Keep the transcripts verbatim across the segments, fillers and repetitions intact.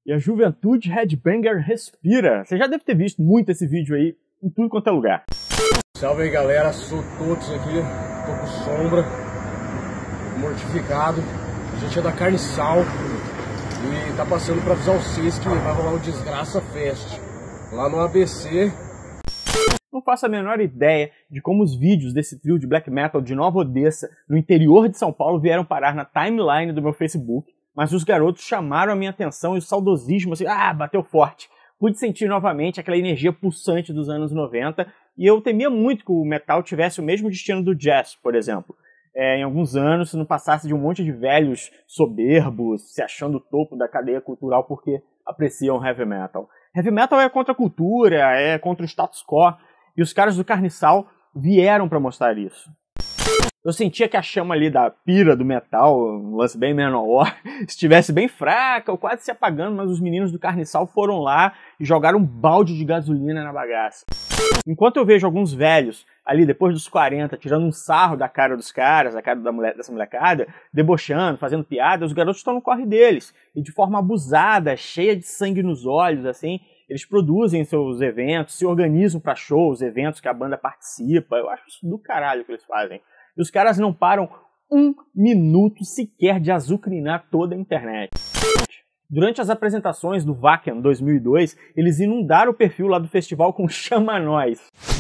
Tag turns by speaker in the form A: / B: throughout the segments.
A: E a juventude headbanger respira. Você já deve ter visto muito esse vídeo aí em tudo quanto é lugar.
B: Salve aí, galera, sou Totos aqui, tô com sombra, mortificado. A gente é da Carne Sal e tá passando pra avisar vocês que vai rolar o Desgraça Fest lá no A B C.
A: Não faço a menor ideia de como os vídeos desse trio de black metal de Nova Odessa, no interior de São Paulo, vieram parar na timeline do meu Facebook, mas os garotos chamaram a minha atenção e o saudosismo, assim, ah, bateu forte. Pude sentir novamente aquela energia pulsante dos anos noventa, e eu temia muito que o metal tivesse o mesmo destino do jazz, por exemplo. É, em alguns anos, se não passasse de um monte de velhos soberbos, se achando o topo da cadeia cultural porque apreciam heavy metal. Heavy metal é contra a cultura, é contra o status quo, e os caras do Carne Sal vieram para mostrar isso. Eu sentia que a chama ali da pira do metal, um lance bem menor, estivesse bem fraca ou quase se apagando, mas os meninos do Carne Sal foram lá e jogaram um balde de gasolina na bagaça. Enquanto eu vejo alguns velhos ali depois dos quarenta tirando um sarro da cara dos caras, da cara da mulher, dessa molecada, debochando, fazendo piada, os garotos estão no corre deles. E de forma abusada, cheia de sangue nos olhos, assim, eles produzem seus eventos, se organizam para shows, eventos que a banda participa. Eu acho isso do caralho que eles fazem. E os caras não param um minuto sequer de azucrinar toda a internet. Durante as apresentações do Wacken dois mil e dois, eles inundaram o perfil lá do festival com Chama Nós.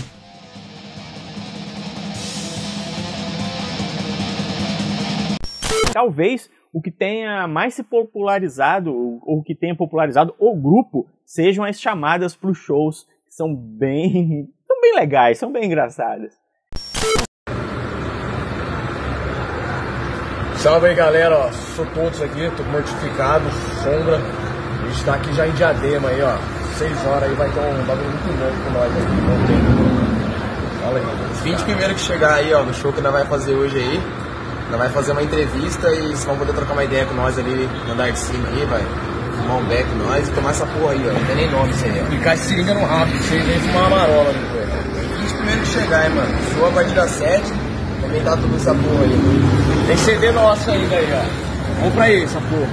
A: Talvez o que tenha mais se popularizado, ou que tenha popularizado o grupo, sejam as chamadas para os shows, que são bem, são bem legais, são bem engraçadas.
B: Salve aí, galera, ó, sou Todos aqui, tô mortificado, sombra. A gente tá aqui já em Diadema aí, ó, seis horas aí vai ter um bagulho muito louco com nós aqui, não tem. Fala aí.
C: Os vinte primeiros que chegar aí, ó, no show que nós vai fazer hoje aí, nós vai fazer uma entrevista e vocês vão poder trocar uma ideia com nós ali no andar de cima aí, vai fumar um beck com nós e tomar essa porra aí, ó, não tem nem nome isso aí, ó.
B: Ficar esse seringa no rabo, você vem fumar uma marola depois.
C: vinte primeiros que chegar, hein, mano, show a partir das sete, também tá tudo essa porra aí, mano.
B: Tem C D nosso aí, daí, ó. Vamos pra aí, essa porra.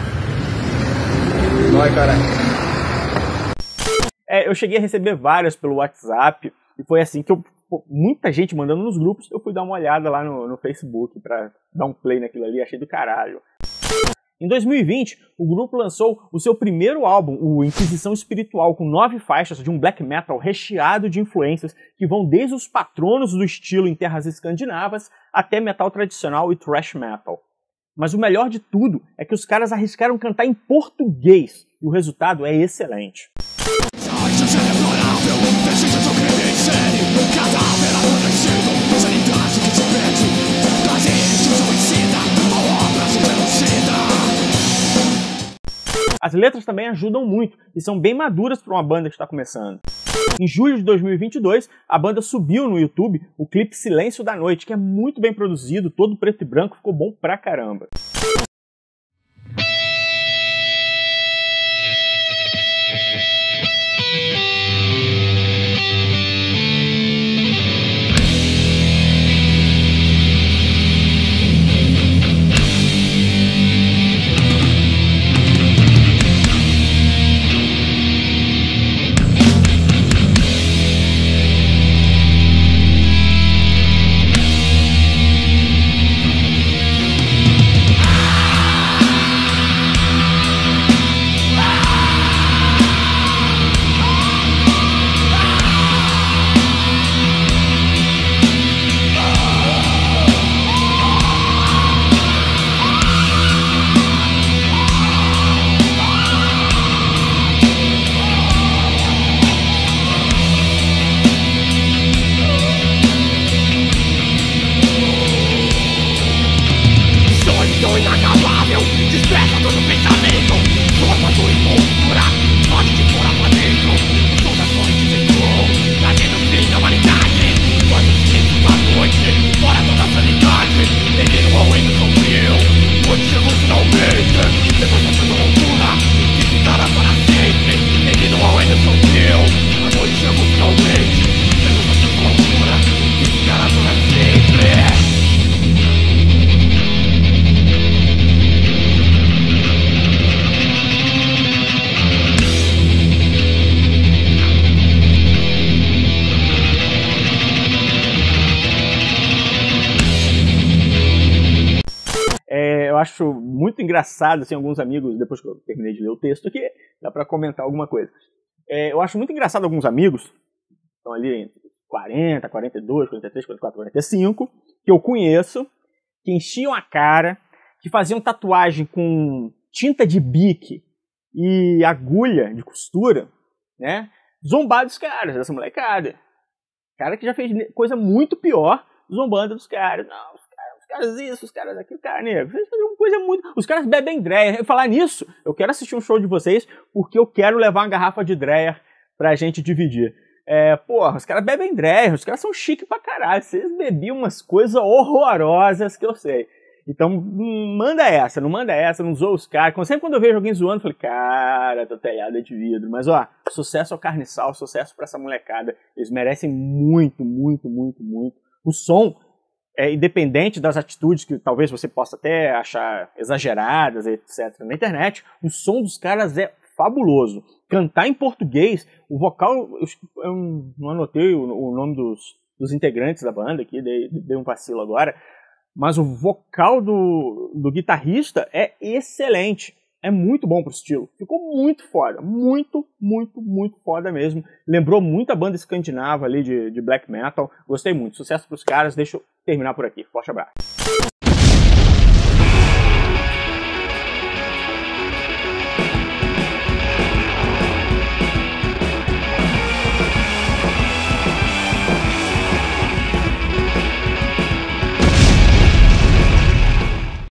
C: Vai, caralho.
A: É, eu cheguei a receber várias pelo WhatsApp, e foi assim que eu, muita gente mandando nos grupos, eu fui dar uma olhada lá no, no Facebook pra dar um play naquilo ali, achei do caralho. Em dois mil e vinte, o grupo lançou o seu primeiro álbum, o Inquisição Espiritual, com nove faixas de um black metal recheado de influências que vão desde os patronos do estilo em terras escandinavas até metal tradicional e thrash metal. Mas o melhor de tudo é que os caras arriscaram cantar em português, e o resultado é excelente. As letras também ajudam muito e são bem maduras para uma banda que está começando. Em julho de dois mil e vinte e dois, a banda subiu no YouTube o clipe Silêncio da Noite, que é muito bem produzido, todo preto e branco, ficou bom pra caramba. engraçado, assim, alguns amigos, depois que eu terminei de ler o texto aqui, dá pra comentar alguma coisa. É, eu acho muito engraçado alguns amigos, estão ali entre quarenta, quarenta e dois, quarenta e três, quarenta e quatro, quarenta e cinco, que eu conheço, que enchiam a cara, que faziam tatuagem com tinta de bique e agulha de costura, né? Zombar dos caras, dessa molecada. Cara que já fez coisa muito pior, zombando dos caras. Não, os caras, os caras isso, os caras aquilo, cara, nego. Vocês fazem uma coisa muito... Os caras bebem Dreyer. Falar nisso, eu quero assistir um show de vocês, porque eu quero levar uma garrafa de Dreyer pra gente dividir. É, porra, os caras bebem Dreyer, os caras são chiques pra caralho. Vocês bebiam umas coisas horrorosas que eu sei. Então, manda essa, não manda essa, não zoa os caras. Sempre quando eu vejo alguém zoando, eu falei, cara, tô telhada de vidro. Mas, ó, sucesso ao carne e sal, sucesso pra essa molecada. Eles merecem muito, muito, muito, muito. O som, é, independente das atitudes que talvez você possa até achar exageradas, etcétera, na internet, o som dos caras é fabuloso. Cantar em português, o vocal, eu, eu não anotei o, o nome dos, dos integrantes da banda aqui, dei, dei um vacilo agora, mas o vocal do, do guitarrista é excelente. É muito bom pro estilo. Ficou muito foda. Muito, muito, muito foda mesmo. Lembrou muito a banda escandinava ali de, de black metal. Gostei muito. Sucesso pros caras. Deixa eu terminar por aqui. Forte abraço.